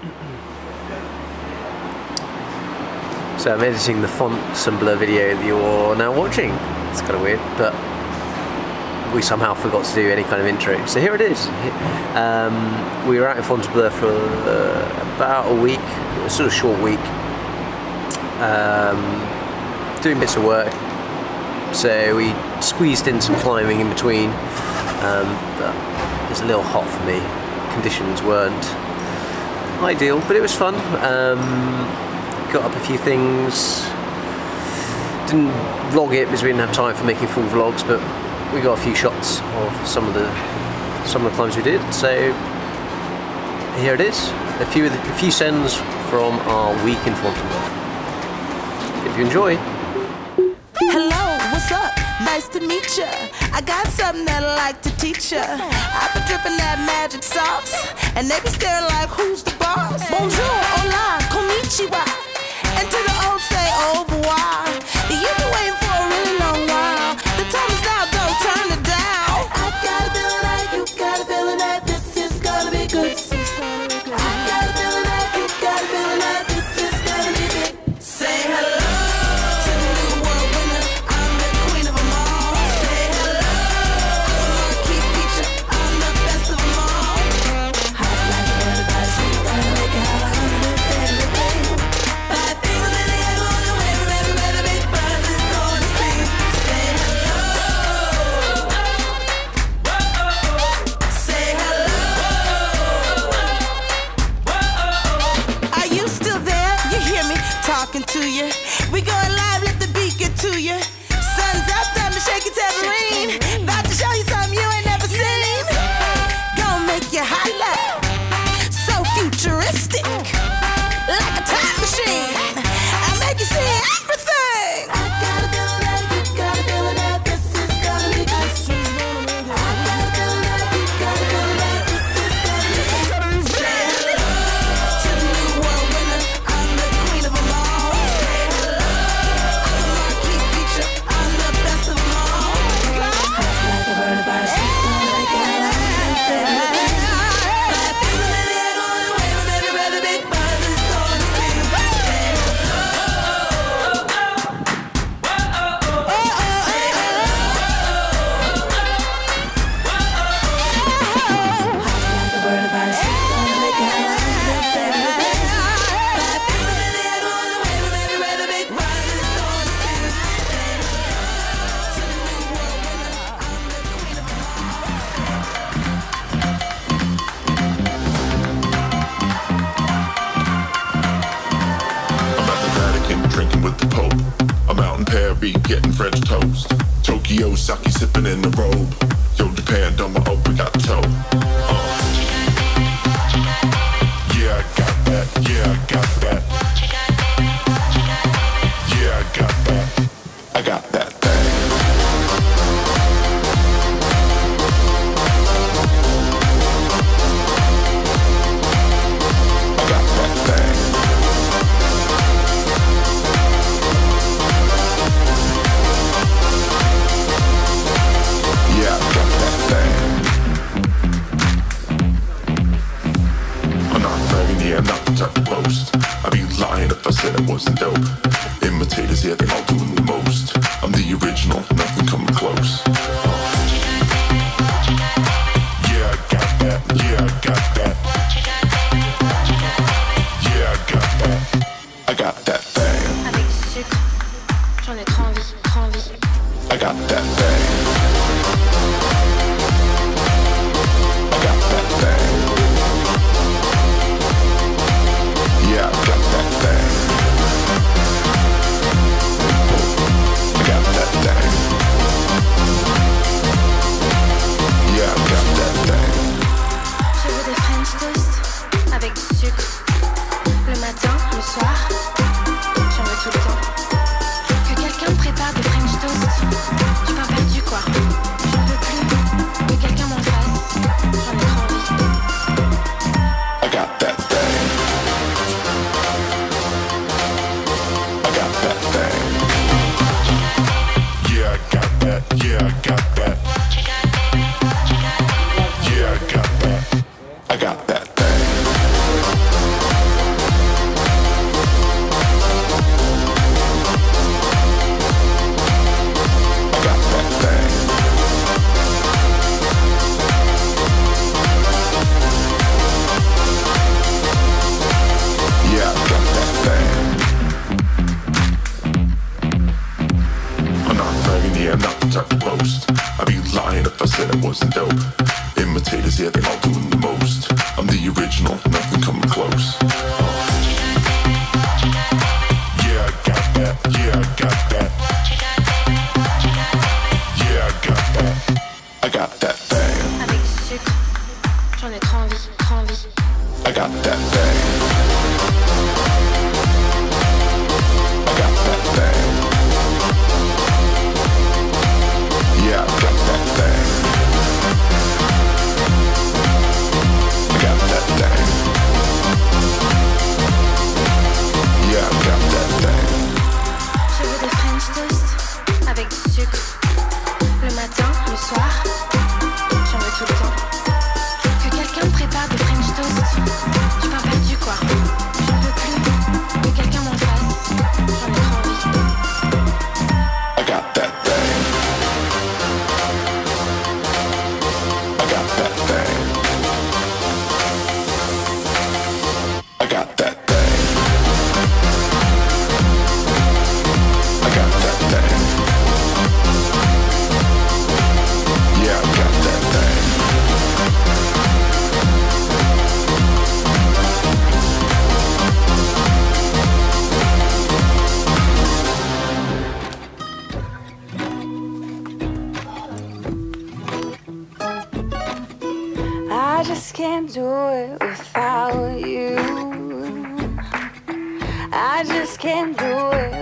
So I'm editing the Fontainebleau video that you're now watching. It's kind of weird, but we somehow forgot to do any kind of intro. So here it is. We were out in Fontainebleau for about a week, a sort of short week, doing bits of work. So we squeezed in some climbing in between, but it was a little hot for me. Conditions weren't ideal, but it was fun. Got up a few things. Didn't vlog it because we didn't have time for making full vlogs, but we got a few shots of some of the climbs we did. So here it is, a few sends from our week in Fontainebleau. Hope you enjoy. Hello, what's up? Nice to meet ya. I got something that I like to teach ya. I've been dripping that magic sauce, and they be staring like, who's the boss? Bonjour, hola, konnichiwa, and to the old say au revoir. You've been waiting for a really long while. The time is now, don't turn it down. I got a feeling that you got a feeling that this is gonna be good. I got a feeling that you got a feeling that this is gonna be big. Say hello to the new world winner. I'm the queen of them all. Say hello, I'm a marquee feature. I'm the best of them all. Hot like a butterfly, sweet like a make it hot. I'm the best of everything. 5 fingers in the air, going away, remember, big buzz is going to sing. Say hello. Say hello. Are you still there? You hear me talking to you? We going live, let the beat get to you. Sun's up, time to shake your tambourine. About to show you something you ain't never seen. Gonna make you holla, so futuristic, like a time machine. I make you see everything. I got a feeling that you got a feeling that this is gonna be good. I got a feeling that you got a feeling that this is gonna be good. Say hello to the new world winner. I'm the queen of them all. Say hello, I'm a marquee feature. I'm the best of them all. Hot like a burning fire, sweet like a say hello. 5 fingers in the air, going away, remember, big buzz is going to sing. Say hello. Say hello. Hot like a burning fire, sweet like a say hello. 5 fingers in the air, going away, remember, big buzz is going to sing. Say hello to the new world winner. I'm the queen of them all. I'm at the Vatican drinking with the Pope. I'm out in Paris getting French toast. Tokyo sake sipping in the robe. Yo, Japan done my open, got the toe. Yeah, I got that. Yeah, I got that. Yeah, I got that. I got that thing. I got that thing. Yeah, I got that thing. I'm not bragging, yeah, I'm not the type to boast. I'd be lying if I said it wasn't dope. Imitators, yeah, they all doing the most. I'm the original, nothing coming close. Yeah, I got that. Yeah, I got that. Yeah, I got that. I got that thing. Avec du sucre, j'en ai trop envie, trop envie. I got that thing. I got that thing. Yeah, I got that thing. I got that thing. imitators, yeah, they all doing the most. I'm the original, nothing coming close. Yeah, I got that, yeah, I got that. Yeah, I got that, I got that thing. Avec du sucre, j'en ai trop envie, trop envie. I got that thing. I got that thing. Yeah, I got that thing. I got that thing. Yeah, I got that thing. Je veux des French toast avec du sucre. Le matin, le soir, j'en veux tout le temps. Que quelqu'un me prépare des French toast, du pain perdu quoi. J'en peux plus, que quelqu'un m'en fasse. J'en ai trop envie. I got that thing. I got that thing. I got that thing. I got that thing. Yeah, I got that thing. I just can't do it without you. I just can't do it